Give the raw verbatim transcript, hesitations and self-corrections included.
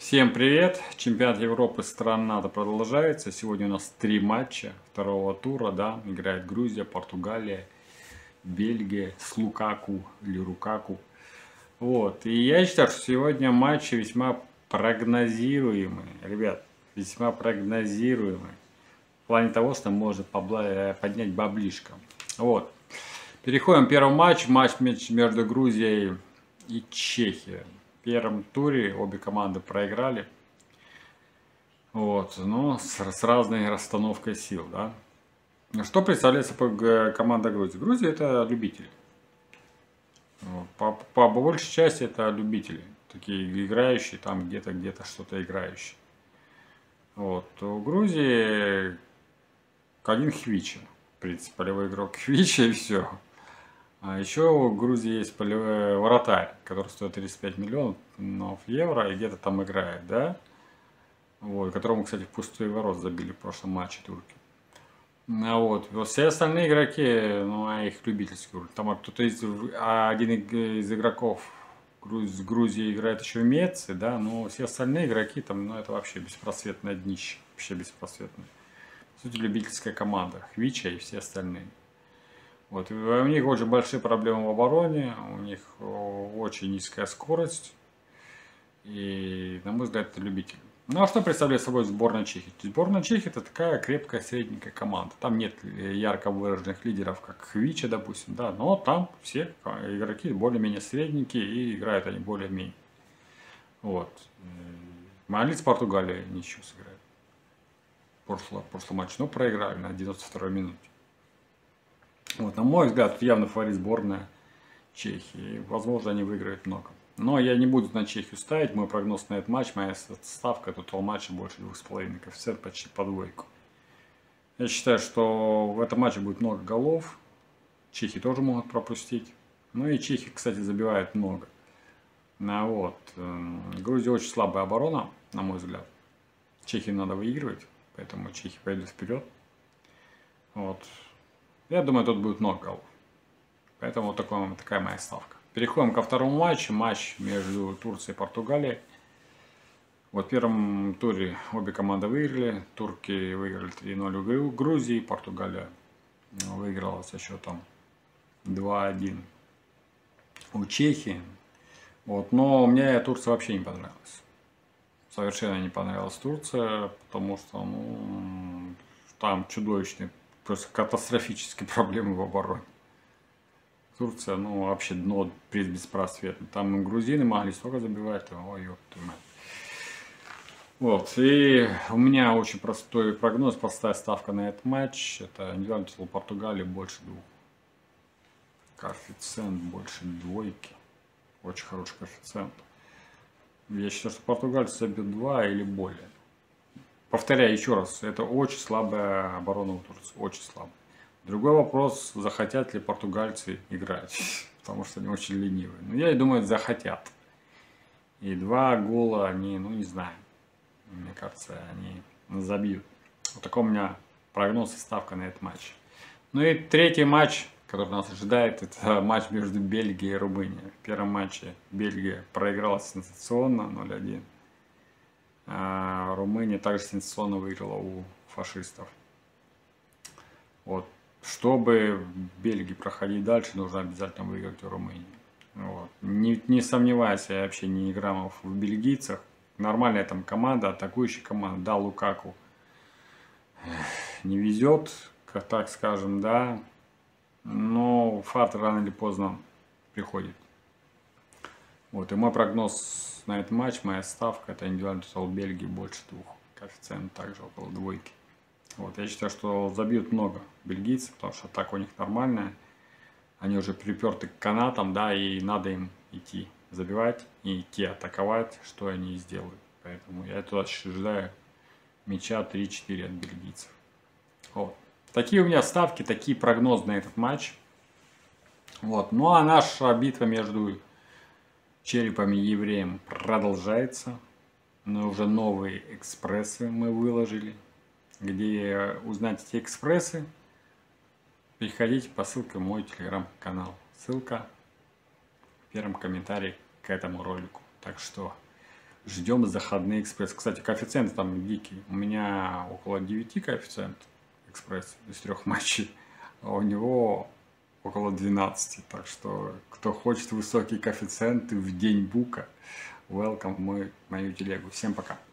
Всем привет! Чемпионат Европы стран НАТО продолжается. Сегодня у нас три матча второго тура, да, играет Грузия, Португалия, Бельгия с Лукаку или Рукаку. Вот, и я считаю, что сегодня матчи весьма прогнозируемые, ребят, весьма прогнозируемые. В плане того, что может побла- поднять баблишко. Вот, переходим к первому матчу, матч между Грузией и Чехией. В первом туре обе команды проиграли. Вот, но с, с разной расстановкой сил, да. Что представляет собой команда Грузии? Грузия это любители. Вот, по, по большей части это любители. Такие играющие, там где-то где-то что-то играющие. Вот, у Грузии один Хвича. В принципе, полевой игрок Хвича и все. А еще у Грузии есть полевой вратарь, который стоит тридцать пять миллионов евро и где-то там играет, да? Вот, которому, кстати, в пустые ворот забили в прошлом матче турки. А вот, вот все остальные игроки, ну, а их любительский уровень. Там кто-то из, а один из игроков Груз, Грузии играет еще в Меце, да, но все остальные игроки там, ну, это вообще беспросветное днище, вообще беспросветное. По сути, любительская команда, Хвича и все остальные. Вот, и у них очень большие проблемы в обороне, у них очень низкая скорость, и, на мой взгляд, это любители. Ну а что представляет собой сборная Чехии? Сборная Чехии это такая крепкая средненькая команда. Там нет ярко выраженных лидеров, как Хвича, допустим, да, но там все игроки более-менее средненькие и играют они более-менее. Вот. Могли с Португалией ничего сыграть. Прошлый, прошлый матч, но проиграли на девяносто второй минуте. Вот, на мой взгляд, тут явно фаворит сборная Чехии. Возможно, они выиграют много. Но я не буду на Чехию ставить. Мой прогноз на этот матч, моя ставка, тотал матча больше двух с половиной. Коэффициент почти по двойку. Я считаю, что в этом матче будет много голов. Чехи тоже могут пропустить. Ну и чехи, кстати, забивают много. Ну, вот. Грузия очень слабая оборона, на мой взгляд. Чехии надо выигрывать, поэтому чехи пойдут вперед. Вот. Я думаю, тут будет много голов. Поэтому вот такой, такая моя ставка. Переходим ко второму матчу. Матч между Турцией и Португалией. Вот в первом туре обе команды выиграли. Турки выиграли три ноль у Грузии. Португалия выиграла со счетом два один у Чехии. Вот. Но мне Турция вообще не понравилась. Совершенно не понравилась Турция, потому что ну, там чудовищные, просто катастрофические проблемы в обороне. Турция, ну, вообще дно беспросветно. Там грузины могли столько забивать, ой, ёпта мать. Вот, и у меня очень простой прогноз, простая ставка на этот матч. Это индивидуальный титул Португалии больше двух. Коэффициент больше двойки. Очень хороший коэффициент. Я считаю, что португальцы забьют два или более. Повторяю еще раз, это очень слабая оборона у Турции, очень слабая. Другой вопрос, захотят ли португальцы играть, потому что они очень ленивые. Но я и думаю, захотят. И два гола они, ну не знаю, мне кажется, они забьют. Вот такой у меня прогноз и ставка на этот матч. Ну и третий матч, который нас ожидает, это матч между Бельгией и Румынией. В первом матче Бельгия проиграла сенсационно ноль один. А Румыния также сенсационно выиграла у фашистов. Вот. Чтобы в Бельгии проходить дальше, нужно обязательно выиграть у Румынии. Вот. Не, не сомневайся, я вообще не граммов в бельгийцах. Нормальная там команда, атакующая команда. Да, Лукаку не везет, как так скажем, да. Но фарт рано или поздно приходит. Вот. И мой прогноз на этот матч, моя ставка, это индивидуальный тотал Бельгии больше двух. Коэффициент также около двойки. Вот, я считаю, что забьют много бельгийцев, потому что атака у них нормальная. Они уже приперты к канатам, да, и надо им идти забивать и идти атаковать, что они и сделают. Поэтому я туда ожидаю мяча три-четыре от бельгийцев. Вот. Такие у меня ставки, такие прогнозы на этот матч. Вот. Ну а наша битва между черепами и евреем продолжается. Но уже новые экспрессы мы выложили. Где узнать эти экспрессы, переходите по ссылке в мой телеграм-канал. Ссылка в первом комментарии к этому ролику. Так что Ждем заходные экспресс. Кстати, коэффициент там дикий. У меня около девяти коэффициент экспресс из трех матчей, а у него около двенадцати. Так что, кто хочет высокий коэффициент в день бука, welcome в мою телегу. Всем пока.